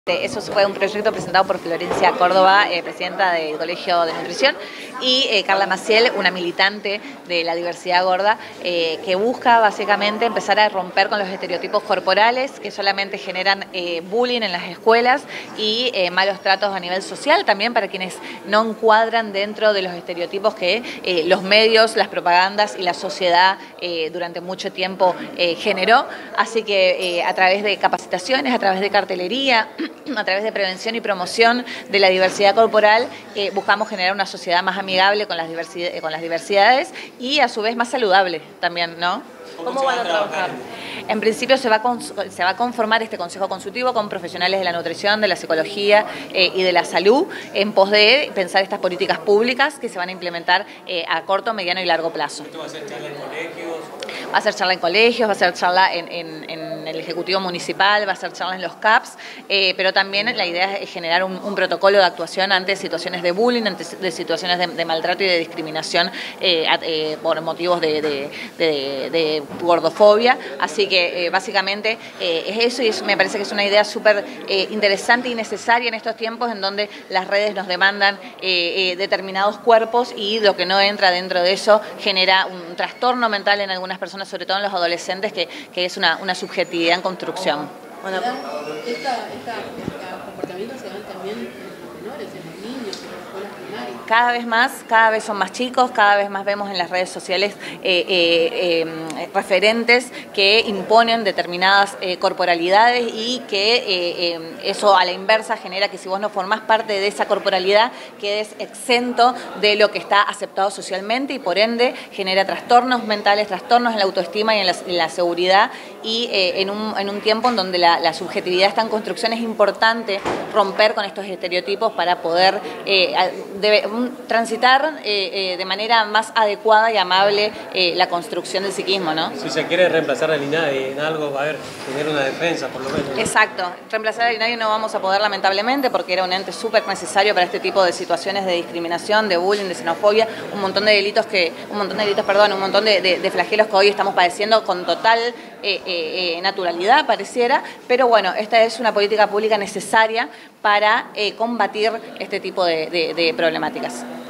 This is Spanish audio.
Eso fue un proyecto presentado por Florencia Córdoba, presidenta del Colegio de Nutrición, y Carla Maciel, una militante de la diversidad gorda, que busca básicamente empezar a romper con los estereotipos corporales que solamente generan bullying en las escuelas y malos tratos a nivel social, también para quienes no encuadran dentro de los estereotipos que los medios, las propagandas y la sociedad durante mucho tiempo generó. Así que a través de capacitaciones, a través de cartelería, a través de prevención y promoción de la diversidad corporal, buscamos generar una sociedad más amigable con las diversidades y a su vez más saludable también, ¿no? ¿Cómo van a trabajar? En principio se va a conformar este consejo consultivo con profesionales de la nutrición, de la psicología y de la salud en pos de pensar estas políticas públicas que se van a implementar a corto, mediano y largo plazo. ¿Esto va a ser charla en colegios? Va a ser charla en colegios, va a ser charla en el Ejecutivo Municipal, va a ser charla en los CAPS, pero también la idea es generar un protocolo de actuación ante situaciones de bullying, ante situaciones de maltrato y de discriminación por motivos de gordofobia. Así que básicamente es eso, y me parece que es una idea súper interesante y necesaria en estos tiempos en donde las redes nos demandan determinados cuerpos y lo que no entra dentro de eso genera un trastorno mental en algunas personas, sobre todo en los adolescentes, que es una subjetividad en construcción. Bueno, estos comportamientos se dan también en los menores, en los niños, en las escuelas primarias. Cada vez son más chicos, cada vez más vemos en las redes sociales referentes que imponen determinadas corporalidades y que eso a la inversa genera que si vos no formás parte de esa corporalidad quedes exento de lo que está aceptado socialmente y por ende genera trastornos mentales, trastornos en la autoestima y en la seguridad, y en un tiempo en donde la subjetividad está en construcción es importante romper con estos estereotipos para poder transitar de manera más adecuada y amable la construcción del psiquismo, ¿no? Si se quiere reemplazar al INADI en algo, va a haber tener una defensa por lo menos, ¿no? Exacto, reemplazar al INADI no vamos a poder lamentablemente porque era un ente súper necesario para este tipo de situaciones de discriminación, de bullying, de xenofobia, un montón de flagelos que hoy estamos padeciendo con total naturalidad pareciera, pero bueno, esta es una política pública necesaria para combatir este tipo de problemáticas.